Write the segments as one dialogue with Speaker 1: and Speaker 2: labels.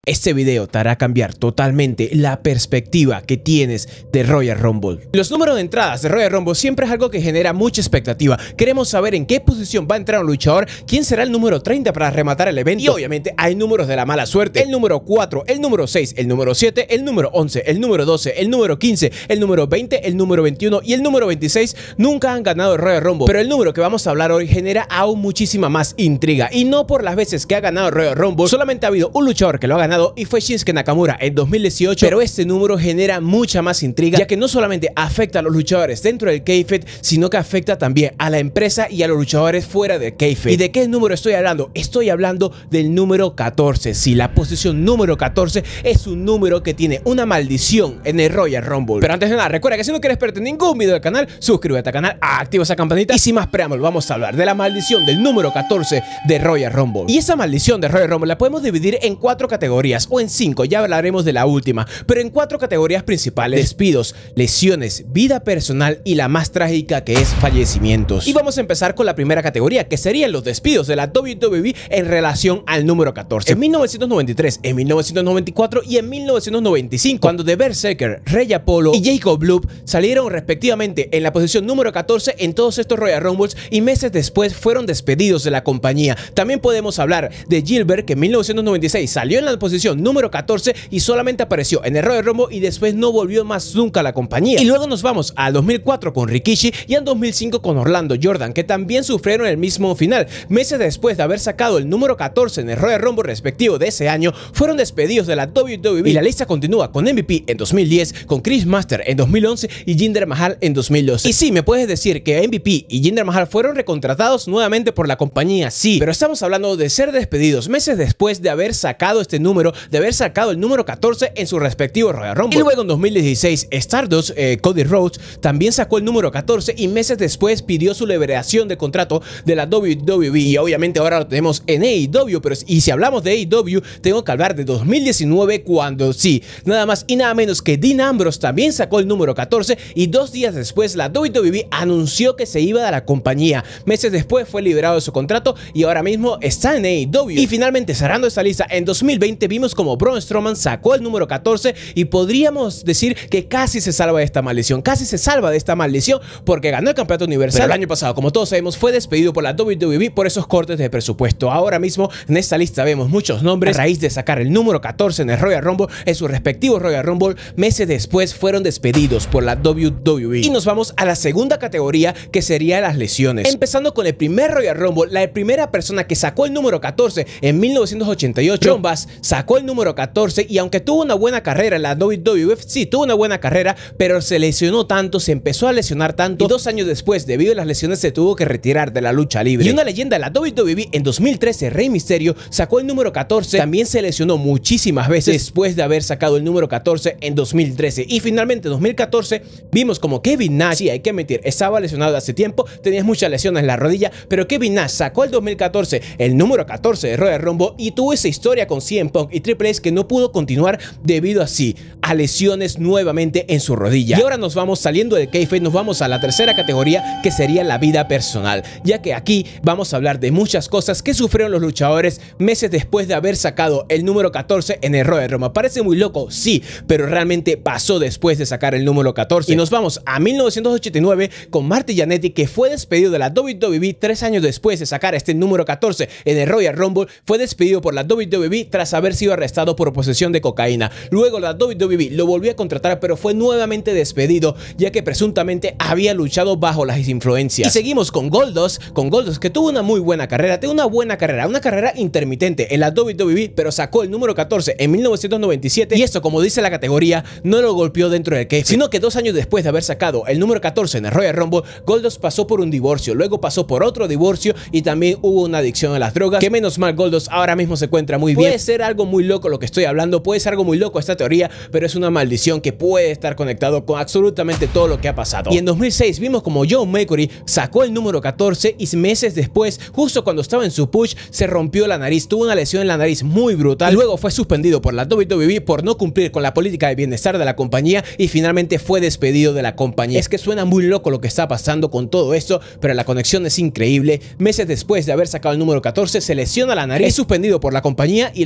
Speaker 1: Este video te hará cambiar totalmente la perspectiva que tienes de Royal Rumble. Los números de entradas de Royal Rumble siempre es algo que genera mucha expectativa. Queremos saber en qué posición va a entrar un luchador, quién será el número 30 para rematar el evento. Y obviamente hay números de la mala suerte: el número 4, el número 6, el número 7, el número 11, el número 12, el número 15, el número 20, el número 21 y el número 26 nunca han ganado el Royal Rumble. Pero el número que vamos a hablar hoy genera aún muchísima más intriga. Y no por las veces que ha ganado el Royal Rumble, solamente ha habido un luchador que lo ha ganado y fue Shinsuke Nakamura en 2018, pero este número genera mucha más intriga, ya que no solamente afecta a los luchadores dentro del kayfabe, sino que afecta también a la empresa y a los luchadores fuera del kayfabe. ¿Y de qué número estoy hablando? Estoy hablando del número 14. Sí, la posición número 14 es un número que tiene una maldición en el Royal Rumble. Pero antes de nada, recuerda que si no quieres perder ningún video del canal, suscríbete al canal, activa esa campanita y sin más preámbulo, vamos a hablar de la maldición del número 14 de Royal Rumble. Y esa maldición de Royal Rumble la podemos dividir en 4 categorías o en 5, ya hablaremos de la última, pero en 4 categorías principales: despidos, lesiones, vida personal y la más trágica, que es fallecimientos. Y vamos a empezar con la primera categoría, que serían los despidos de la WWE en relación al número 14. En 1993, en 1994 y en 1995, cuando The Berserker, Rey Apollo y Jacob Loop salieron respectivamente en la posición número 14 en todos estos Royal Rumbles y meses después fueron despedidos de la compañía. También podemos hablar de Gilbert, que en 1996 salió en la posición número 14 y solamente apareció en el Royal Rumble y después no volvió más nunca a la compañía. Y luego nos vamos al 2004 con Rikishi y al 2005 con Orlando Jordan, que también sufrieron el mismo final. Meses después de haber sacado el número 14 en el Royal Rumble respectivo de ese año, fueron despedidos de la WWE. Y la lista continúa con MVP en 2010, con Chris Master en 2011 y Jinder Mahal en 2012. Y sí, me puedes decir que MVP y Jinder Mahal fueron recontratados nuevamente por la compañía, sí, pero estamos hablando de ser despedidos meses después de haber sacado este número, de haber sacado el número 14 en su respectivo Royal Rumble. Y luego en 2016, Stardust, Cody Rhodes, también sacó el número 14 y meses después pidió su liberación de contrato de la WWE. Y obviamente ahora lo tenemos en AEW, pero y si hablamos de AEW, tengo que hablar de 2019, cuando sí, nada más y nada menos que Dean Ambrose también sacó el número 14 y 2 días después la WWE anunció que se iba de la compañía. Meses después fue liberado de su contrato y ahora mismo está en AEW. Y finalmente, cerrando esta lista, en 2020 vimos como Braun Strowman sacó el número 14 y podríamos decir que casi se salva de esta maldición, casi se salva de esta maldición porque ganó el campeonato universal. Pero el año pasado, como todos sabemos, fue despedido por la WWE por esos cortes de presupuesto. Ahora mismo en esta lista vemos muchos nombres a raíz de sacar el número 14 en el Royal Rumble, en su respectivo Royal Rumble, meses después fueron despedidos por la WWE. Y nos vamos a la segunda categoría, que sería las lesiones. Empezando con el primer Royal Rumble, la primera persona que sacó el número 14 en 1988, John Bass sacó el número 14 y aunque tuvo una buena carrera en la WWF, sí, tuvo una buena carrera, pero se lesionó tanto, se empezó a lesionar tanto y 2 años después, debido a las lesiones, se tuvo que retirar de la lucha libre. Y una leyenda de la WWE en 2013, Rey Mysterio, sacó el número 14, también se lesionó muchísimas veces después de haber sacado el número 14 en 2013. Y finalmente en 2014 vimos como Kevin Nash, sí, hay que admitir, estaba lesionado hace tiempo, tenía muchas lesiones en la rodilla, pero Kevin Nash sacó el 2014 el número 14 de Royal Rumble y tuvo esa historia con CM Punk y Triple H que no pudo continuar debido a lesiones nuevamente en su rodilla. Y ahora nos vamos saliendo del kayfabe, nos vamos a la tercera categoría, que sería la vida personal, ya que aquí vamos a hablar de muchas cosas que sufrieron los luchadores meses después de haber sacado el número 14 en el Royal Rumble. Parece muy loco, sí, pero realmente pasó después de sacar el número 14. Y nos vamos a 1989 con Marty Jannetty, que fue despedido de la WWE 3 años después de sacar este número 14 en el Royal Rumble. Fue despedido por la WWE tras haber sido arrestado por posesión de cocaína. Luego la WWE lo volvió a contratar, pero fue nuevamente despedido, ya que presuntamente había luchado bajo las influencias. Y seguimos con Goldust, que tuvo una muy buena carrera, una carrera intermitente en la WWE, pero sacó el número 14 en 1997 y esto, como dice la categoría, no lo golpeó dentro del kayfabe, sino que 2 años después de haber sacado el número 14 en el Royal Rumble, Goldust pasó por un divorcio, luego pasó por otro divorcio y también hubo una adicción a las drogas, que menos mal Goldust ahora mismo se encuentra muy bien. Puede ser algo muy loco lo que estoy hablando, puede ser algo muy loco esta teoría, pero es una maldición que puede estar conectado con absolutamente todo lo que ha pasado. Y en 2006 vimos como Joe Mercury sacó el número 14 y meses después, justo cuando estaba en su push, se rompió la nariz, tuvo una lesión en la nariz muy brutal, luego fue suspendido por la WWE por no cumplir con la política de bienestar de la compañía y finalmente fue despedido de la compañía. Es que suena muy loco lo que está pasando con todo esto, pero la conexión es increíble. Meses después de haber sacado el número 14, se lesiona la nariz, es suspendido por la compañía y luego es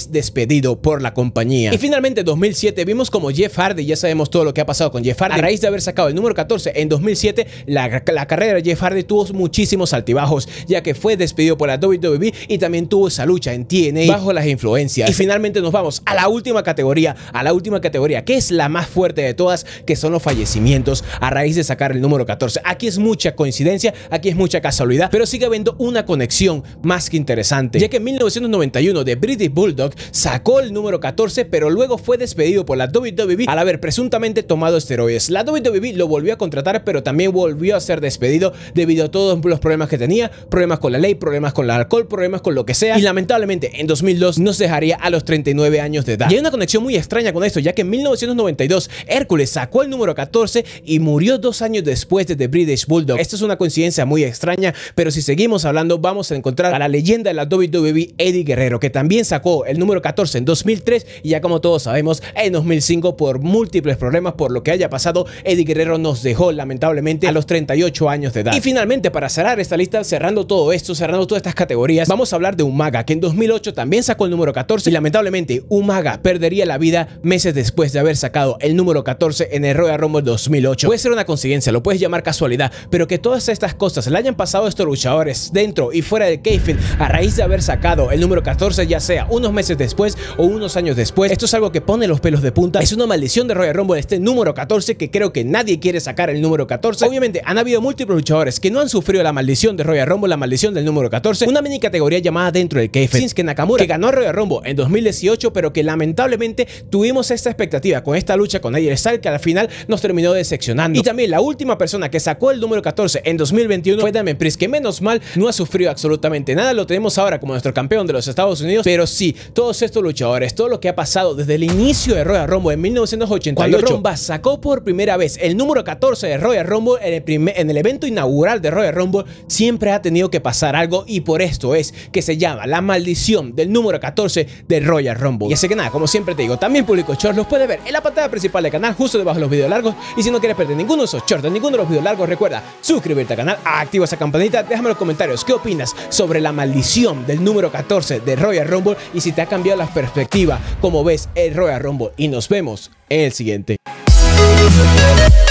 Speaker 1: es despedido por la compañía. Y finalmente en 2007 vimos como Jeff Hardy, ya sabemos todo lo que ha pasado con Jeff Hardy, a raíz de haber sacado el número 14 en 2007, la carrera de Jeff Hardy tuvo muchísimos altibajos, ya que fue despedido por la WWE y también tuvo esa lucha en TNA bajo las influencias. Y finalmente nos vamos a la última categoría, que es la más fuerte de todas, que son los fallecimientos a raíz de sacar el número 14. Aquí es mucha coincidencia, aquí es mucha casualidad, pero sigue habiendo una conexión más que interesante, ya que en 1991 The British Bulldog sacó el número 14, pero luego fue despedido por la WWE al haber presuntamente tomado esteroides. La WWE lo volvió a contratar, pero también volvió a ser despedido debido a todos los problemas que tenía, problemas con la ley, problemas con el alcohol, problemas con lo que sea, y lamentablemente en 2002 nos dejaría a los 39 años de edad. Y hay una conexión muy extraña con esto, ya que en 1992 Hércules sacó el número 14 y murió 2 años después de The British Bulldog. Esto es una coincidencia muy extraña, pero si seguimos hablando vamos a encontrar a la leyenda de la WWE, Eddie Guerrero, que también sacó el número 14 en 2003 y ya como todos sabemos en 2005 por múltiples problemas, por lo que haya pasado, Eddie Guerrero nos dejó lamentablemente a los 38 años de edad. Y finalmente, para cerrar esta lista, cerrando todo esto, cerrando todas estas categorías, vamos a hablar de Umaga, que en 2008 también sacó el número 14 y lamentablemente Umaga perdería la vida meses después de haber sacado el número 14 en el Royal Rumble 2008. Puede ser una coincidencia, lo puedes llamar casualidad, pero que todas estas cosas le hayan pasado a estos luchadores dentro y fuera del kayfabe a raíz de haber sacado el número 14, ya sea unos meses después o unos años después, esto es algo que pone los pelos de punta. Es una maldición de Royal Rumble este número 14, que creo que nadie quiere sacar el número 14. Obviamente han habido múltiples luchadores que no han sufrido la maldición de Royal Rumble, la maldición del número 14, una mini categoría llamada dentro del kayfabe. Shinsuke Nakamura, que ganó Royal Rumble en 2018, pero que lamentablemente tuvimos esta expectativa con esta lucha con AJ Styles, que al final nos terminó decepcionando. Y también la última persona que sacó el número 14 en 2021 fue Damian Priest, que menos mal no ha sufrido absolutamente nada. Lo tenemos ahora como nuestro campeón de los Estados Unidos, pero sí, todos estos luchadores, todo lo que ha pasado desde el inicio de Royal Rumble en 1988, cuando Ron sacó por primera vez el número 14 de Royal Rumble en el evento inaugural de Royal Rumble, siempre ha tenido que pasar algo, y por esto es que se llama la maldición del número 14 de Royal Rumble. Y así que nada, como siempre te digo, también publico shorts, los puedes ver en la pantalla principal del canal, justo debajo de los videos largos. Y si no quieres perder ninguno de esos shorts, ninguno de los videos largos, recuerda suscribirte al canal, activa esa campanita, déjame en los comentarios qué opinas sobre la maldición del número 14 de Royal Rumble y si te ha cambiado la perspectiva como ves el Royal Rumble. Y nos vemos en el siguiente.